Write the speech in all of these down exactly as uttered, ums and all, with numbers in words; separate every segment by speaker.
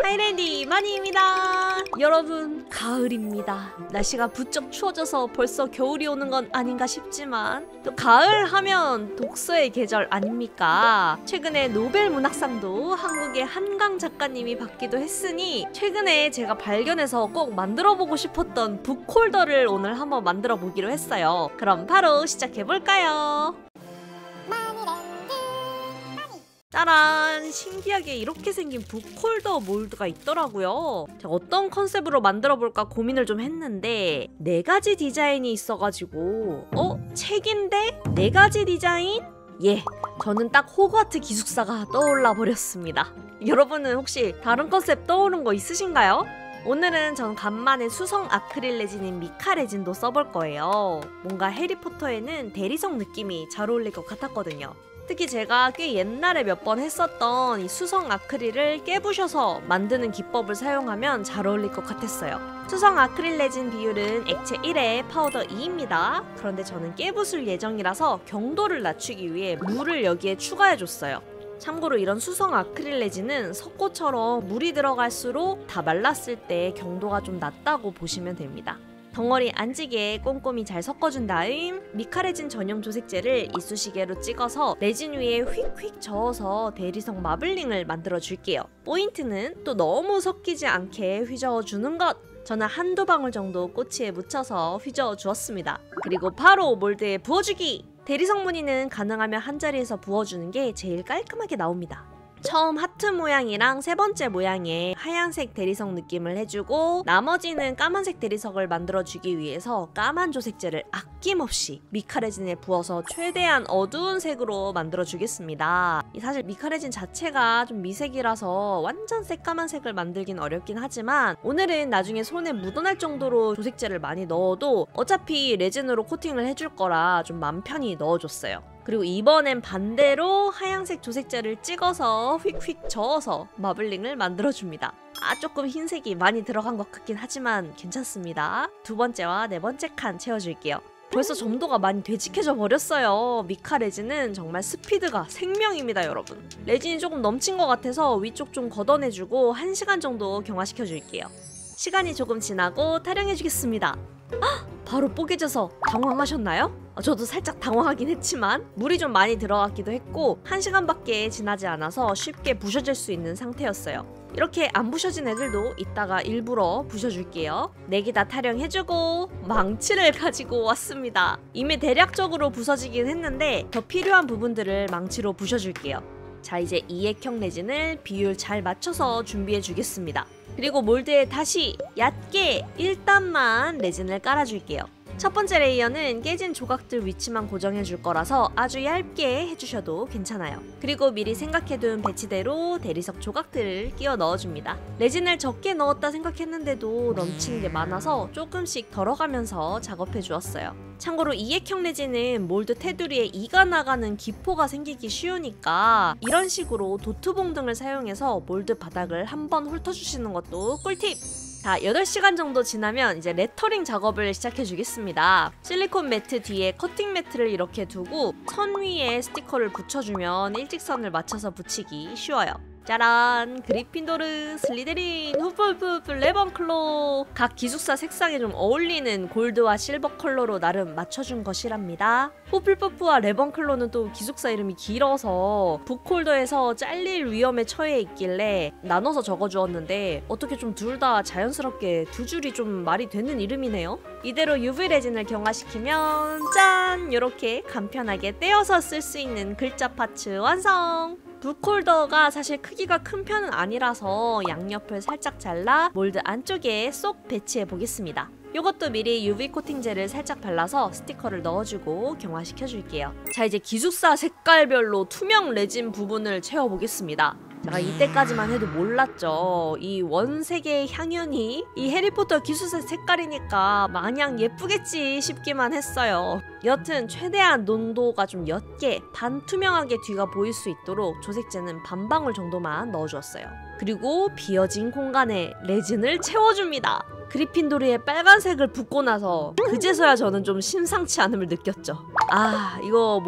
Speaker 1: 하이랜디 마니입니다. 여러분, 가을입니다. 날씨가 부쩍 추워져서 벌써 겨울이 오는 건 아닌가 싶지만 또 가을 하면 독서의 계절 아닙니까? 최근에 노벨 문학상도 한국의 한강 작가님이 받기도 했으니 최근에 제가 발견해서 꼭 만들어보고 싶었던 북홀더를 오늘 한번 만들어 보기로 했어요. 그럼 바로 시작해볼까요? 짜란! 신기하게 이렇게 생긴 북홀더 몰드가 있더라고요. 제가 어떤 컨셉으로 만들어볼까 고민을 좀 했는데 네 가지 디자인이 있어가지고 어? 책인데? 네 가지 디자인? 예, 저는 딱 호그와트 기숙사가 떠올라 버렸습니다. 여러분은 혹시 다른 컨셉 떠오른 거 있으신가요? 오늘은 전 간만에 수성 아크릴 레진인 미카 레진도 써볼 거예요. 뭔가 해리포터에는 대리석 느낌이 잘 어울릴 것 같았거든요. 특히 제가 꽤 옛날에 몇 번 했었던 이 수성 아크릴을 깨부셔서 만드는 기법을 사용하면 잘 어울릴 것 같았어요. 수성 아크릴 레진 비율은 액체 일에 파우더 이입니다. 그런데 저는 깨부술 예정이라서 경도를 낮추기 위해 물을 여기에 추가해줬어요. 참고로 이런 수성 아크릴 레진은 석고처럼 물이 들어갈수록 다 말랐을 때 경도가 좀 낮다고 보시면 됩니다. 덩어리 안 지게 꼼꼼히 잘 섞어준 다음 미카 레진 전용 조색제를 이쑤시개로 찍어서 레진 위에 휙휙 저어서 대리석 마블링을 만들어 줄게요. 포인트는 또 너무 섞이지 않게 휘저어 주는 것! 저는 한두 방울 정도 꼬치에 묻혀서 휘저어 주었습니다. 그리고 바로 몰드에 부어주기! 대리석 무늬는 가능하면 한 자리에서 부어주는 게 제일 깔끔하게 나옵니다. 처음 하트 모양이랑 세 번째 모양의 하얀색 대리석 느낌을 해주고 나머지는 까만색 대리석을 만들어주기 위해서 까만 조색제를 아낌없이 미카 레진에 부어서 최대한 어두운 색으로 만들어주겠습니다. 사실 미카 레진 자체가 좀 미색이라서 완전 새까만 색을 만들긴 어렵긴 하지만 오늘은 나중에 손에 묻어날 정도로 조색제를 많이 넣어도 어차피 레진으로 코팅을 해줄 거라 좀 맘 편히 넣어줬어요. 그리고 이번엔 반대로 하얀색 조색제를 찍어서 휙휙 저어서 마블링을 만들어줍니다. 아, 조금 흰색이 많이 들어간 것 같긴 하지만 괜찮습니다. 두 번째와 네 번째 칸 채워줄게요. 벌써 점도가 많이 되직해져 버렸어요. 미카 레진은 정말 스피드가 생명입니다, 여러분. 레진이 조금 넘친 것 같아서 위쪽 좀 걷어내주고 한 시간 정도 경화시켜줄게요. 시간이 조금 지나고 타령해주겠습니다. 헉! 바로 뽀개져서 당황하셨나요? 저도 살짝 당황하긴 했지만 물이 좀 많이 들어갔기도 했고 한 시간밖에 지나지 않아서 쉽게 부셔질 수 있는 상태였어요. 이렇게 안 부셔진 애들도 이따가 일부러 부셔줄게요. 네 개 다 타령해주고 망치를 가지고 왔습니다. 이미 대략적으로 부서지긴 했는데 더 필요한 부분들을 망치로 부셔줄게요. 자, 이제 이액형 레진을 비율 잘 맞춰서 준비해주겠습니다. 그리고 몰드에 다시 얕게 일 단만 레진을 깔아줄게요. 첫 번째 레이어는 깨진 조각들 위치만 고정해줄 거라서 아주 얇게 해주셔도 괜찮아요. 그리고 미리 생각해둔 배치대로 대리석 조각들을 끼워 넣어줍니다. 레진을 적게 넣었다 생각했는데도 넘치는 게 많아서 조금씩 덜어가면서 작업해 주었어요. 참고로 이액형 레진은 몰드 테두리에 이가 나가는 기포가 생기기 쉬우니까 이런 식으로 도트봉 등을 사용해서 몰드 바닥을 한번 훑어주시는 것도 꿀팁! 자, 여덟 시간 정도 지나면 이제 레터링 작업을 시작해 주겠습니다. 실리콘 매트 뒤에 커팅 매트를 이렇게 두고 선 위에 스티커를 붙여주면 일직선을 맞춰서 붙이기 쉬워요. 짜란! 그리핀도르, 슬리데린, 후플후플, 레번클로 각 기숙사 색상에 좀 어울리는 골드와 실버 컬러로 나름 맞춰준 것이랍니다. 후플퍼프와 레번클로는 또 기숙사 이름이 길어서 북홀더에서 잘릴 위험에 처해 있길래 나눠서 적어주었는데 어떻게 좀 둘 다 자연스럽게 두 줄이 좀 말이 되는 이름이네요. 이대로 유브이 레진을 경화시키면 짠! 이렇게 간편하게 떼어서 쓸 수 있는 글자 파츠 완성! 북홀더가 사실 크기가 큰 편은 아니라서 양옆을 살짝 잘라 몰드 안쪽에 쏙 배치해 보겠습니다. 이것도 미리 유브이 코팅제를 살짝 발라서 스티커를 넣어주고 경화시켜 줄게요. 자, 이제 기숙사 색깔별로 투명 레진 부분을 채워보겠습니다. 제가 이때까지만 해도 몰랐죠. 이 원색의 향연이 이 해리포터 기숙사 색깔이니까 마냥 예쁘겠지 싶기만 했어요. 여튼 최대한 농도가 좀 옅게 반투명하게 뒤가 보일 수 있도록 조색제는 반방울 정도만 넣어주었어요. 그리고 비어진 공간에 레진을 채워줍니다. 그리핀도르의 빨간색을 붓고 나서 그제서야 저는 좀 심상치 않음을 느꼈죠. 아, 이거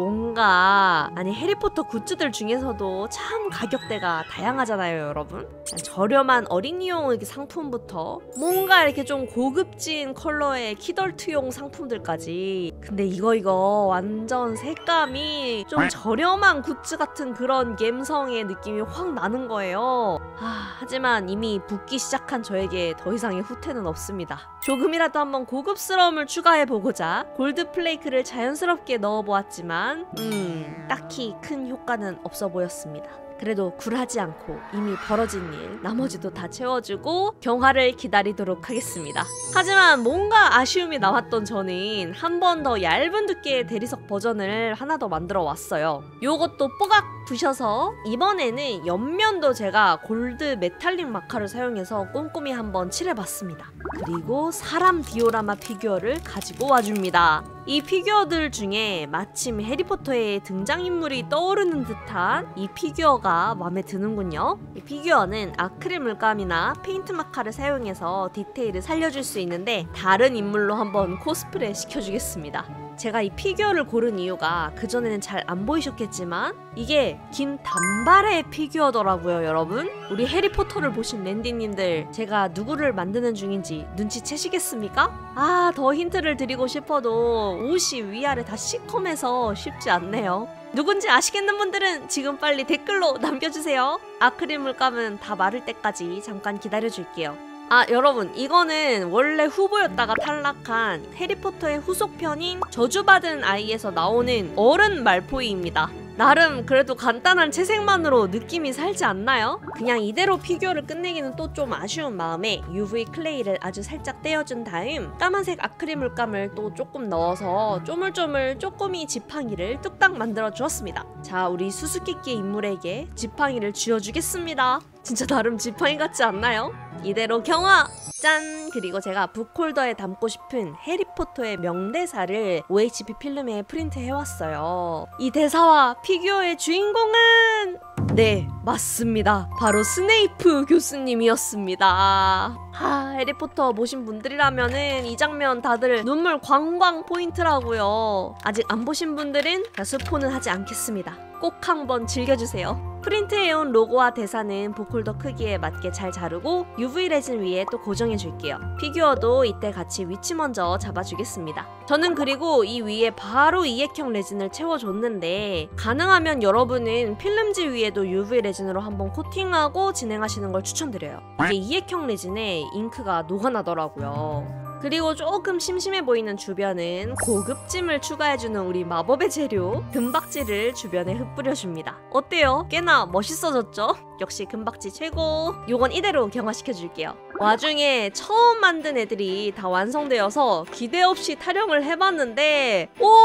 Speaker 1: 뭔가 아니 해리포터 굿즈들 중에서도 참 가격대가 다양하잖아요, 여러분. 저렴한 어린이용 상품부터 뭔가 이렇게 좀 고급진 컬러의 키덜트용 상품들까지. 근데 이거 이거 완전 색감이 좀 저렴한 굿즈 같은 그런 갬성의 느낌이 확 나는 거예요. 아, 하지만 이미 붓기 시작한 저에게 더 이상의 후퇴는 없습니다. 조금이라도 한번 고급스러움을 추가해보고자 골드 플레이크를 자연스럽게 넣어보았지만 음, 딱히 큰 효과는 없어 보였습니다. 그래도 굴하지 않고 이미 벌어진 일 나머지도 다 채워주고 경화를 기다리도록 하겠습니다. 하지만 뭔가 아쉬움이 남았던 저는 한 번 더 얇은 두께의 대리석 버전을 하나 더 만들어 왔어요. 요것도 뽀각 부셔서 이번에는 옆면도 제가 골드 메탈릭 마카를 사용해서 꼼꼼히 한번 칠해봤습니다. 그리고 사람 디오라마 피규어를 가지고 와줍니다. 이 피규어들 중에 마침 해리포터의 등장인물이 떠오르는 듯한 이 피규어가 마음에 드는군요. 이 피규어는 아크릴 물감이나 페인트 마카를 사용해서 디테일을 살려줄 수 있는데 다른 인물로 한번 코스프레 시켜주겠습니다. 제가 이 피규어를 고른 이유가 그전에는 잘 안 보이셨겠지만 이게 긴 단발의 피규어더라고요, 여러분. 우리 해리포터를 보신 랜디님들 제가 누구를 만드는 중인지 눈치채시겠습니까? 아, 더 힌트를 드리고 싶어도 옷이 위아래 다 시커매서 쉽지 않네요. 누군지 아시겠는 분들은 지금 빨리 댓글로 남겨주세요. 아크릴 물감은 다 마를 때까지 잠깐 기다려줄게요. 아, 여러분, 이거는 원래 후보였다가 탈락한 해리포터의 후속편인 저주받은 아이에서 나오는 어른 말포이입니다. 나름 그래도 간단한 채색만으로 느낌이 살지 않나요? 그냥 이대로 피규어를 끝내기는 또 좀 아쉬운 마음에 유브이 클레이를 아주 살짝 떼어준 다음 까만색 아크릴 물감을 또 조금 넣어서 쪼물쪼물 쪼꼬미 지팡이를 뚝딱 만들어 주었습니다. 자, 우리 수수께끼 인물에게 지팡이를 쥐어주겠습니다. 진짜 나름 지팡이 같지 않나요? 이대로 경화! 짠! 그리고 제가 북홀더에 담고 싶은 해리포터의 명대사를 오에이치피 필름에 프린트해왔어요. 이 대사와 피규어의 주인공은 네, 맞습니다. 바로 스네이프 교수님이었습니다. 아, 해리포터 보신 분들이라면은 이 장면 다들 눈물 광광 포인트라고요. 아직 안 보신 분들은 스포는 하지 않겠습니다. 꼭 한번 즐겨주세요. 프린트해온 로고와 대사는 북홀더 크기에 맞게 잘 자르고 유브이 레진 위에 또 고정해줄게요. 피규어도 이때 같이 위치 먼저 잡아주겠습니다. 저는 그리고 이 위에 바로 이액형 레진을 채워줬는데 가능하면 여러분은 필름지 위에도 유브이 레진으로 한번 코팅하고 진행하시는 걸 추천드려요. 이게 이액형 레진에 잉크가 녹아나더라고요. 그리고 조금 심심해 보이는 주변은 고급짐을 추가해주는 우리 마법의 재료 금박지를 주변에 흩뿌려줍니다. 어때요? 꽤나 멋있어졌죠? 역시 금박지 최고! 요건 이대로 경화시켜줄게요. 와중에 처음 만든 애들이 다 완성되어서 기대 없이 타령을 해봤는데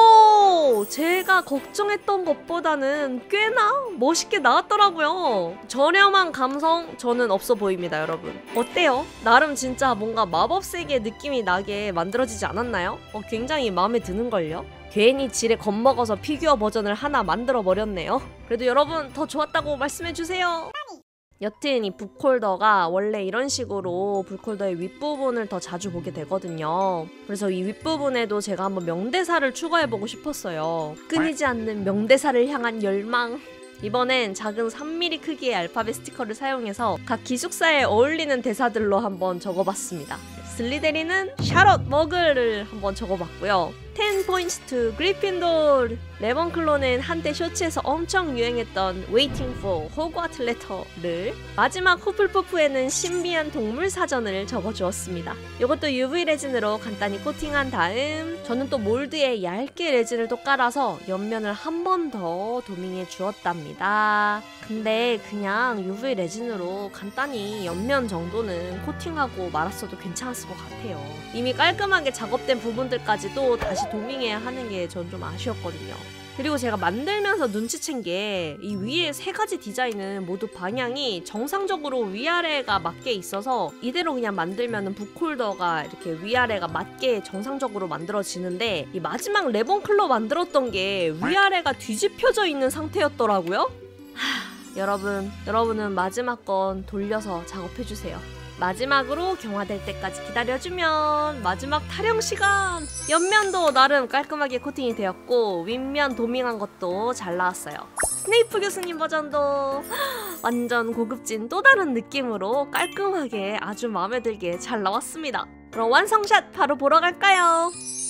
Speaker 1: 오! 제가 걱정했던 것보다는 꽤나 멋있게 나왔더라고요. 저렴한 감성 저는 없어 보입니다, 여러분. 어때요? 나름 진짜 뭔가 마법 세계 느낌이 나게 만들어지지 않았나요? 어, 굉장히 마음에 드는걸요? 괜히 질에 겁먹어서 피규어 버전을 하나 만들어버렸네요. 그래도 여러분 더 좋았다고 말씀해주세요. 여튼 이 북홀더가 원래 이런 식으로 북홀더의 윗부분을 더 자주 보게 되거든요. 그래서 이 윗부분에도 제가 한번 명대사를 추가해보고 싶었어요. 끊이지 않는 명대사를 향한 열망. 이번엔 작은 삼 밀리미터 크기의 알파벳 스티커를 사용해서 각 기숙사에 어울리는 대사들로 한번 적어봤습니다. 슬리데린은 샤롯 머글을 한번 적어봤고요. 텐 포인트스 투 그리핀도르, 레몬클로는 한때 쇼츠에서 엄청 유행했던 Waiting for 호그와트 레터를, 마지막 후플푸프에는 신비한 동물 사전을 적어주었습니다. 이것도 유브이 레진으로 간단히 코팅한 다음 저는 또 몰드에 얇게 레진을 또 깔아서 옆면을 한 번 더 도밍해 주었답니다. 근데 그냥 유브이 레진으로 간단히 옆면 정도는 코팅하고 말았어도 괜찮았을 것 같아요. 이미 깔끔하게 작업된 부분들까지도 다시 도밍해야 하는 게 전 좀 아쉬웠거든요. 그리고 제가 만들면서 눈치챈 게 이 위에 세 가지 디자인은 모두 방향이 정상적으로 위아래가 맞게 있어서 이대로 그냥 만들면은 북홀더가 이렇게 위아래가 맞게 정상적으로 만들어지는데 이 마지막 레몬클로 만들었던 게 위아래가 뒤집혀져 있는 상태였더라고요. 하... 여러분, 여러분은 마지막 건 돌려서 작업해주세요. 마지막으로 경화될 때까지 기다려주면 마지막 타령 시간! 옆면도 나름 깔끔하게 코팅이 되었고 윗면 도밍한 것도 잘 나왔어요. 스네이프 교수님 버전도 완전 고급진 또 다른 느낌으로 깔끔하게 아주 마음에 들게 잘 나왔습니다. 그럼 완성샷 바로 보러 갈까요?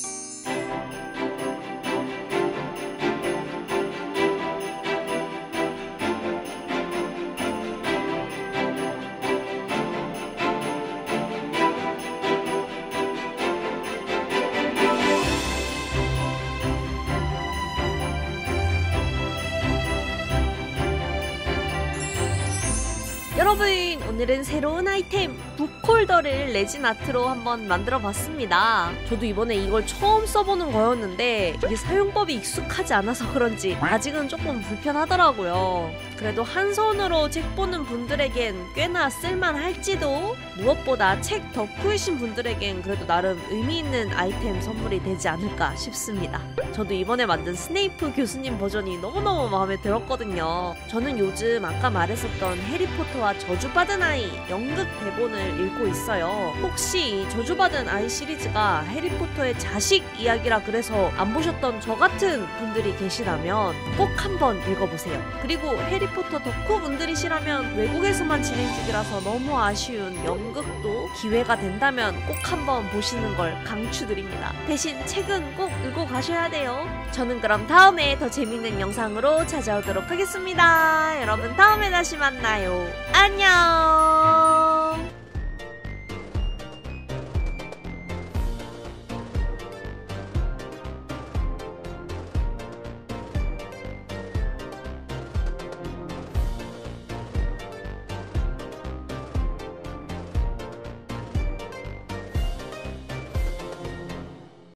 Speaker 1: 여러분, 오늘은 새로운 아이템 북홀더를 레진 아트로 한번 만들어 봤습니다. 저도 이번에 이걸 처음 써보는 거였는데 이게 사용법이 익숙하지 않아서 그런지 아직은 조금 불편하더라고요. 그래도 한 손으로 책 보는 분들에겐 꽤나 쓸만할지도, 무엇보다 책 덕후이신 분들에겐 그래도 나름 의미 있는 아이템 선물이 되지 않을까 싶습니다. 저도 이번에 만든 스네이프 교수님 버전이 너무너무 마음에 들었거든요. 저는 요즘 아까 말했었던 해리포터와 저주받은 아이 연극 대본을 읽고 있어요. 혹시 저주받은 아이 시리즈가 해리포터의 자식 이야기라 그래서 안 보셨던 저 같은 분들이 계시다면 꼭 한번 읽어보세요. 그리고 해리포터 덕후 분들이시라면 외국에서만 진행 중이라서 너무 아쉬운 연극도 기회가 된다면 꼭 한번 보시는 걸 강추드립니다. 대신 책은 꼭 읽고 가셔야 돼요. 저는 그럼 다음에 더 재밌는 영상으로 찾아오도록 하겠습니다. 여러분, 다음에 다시 만나요. 안녕.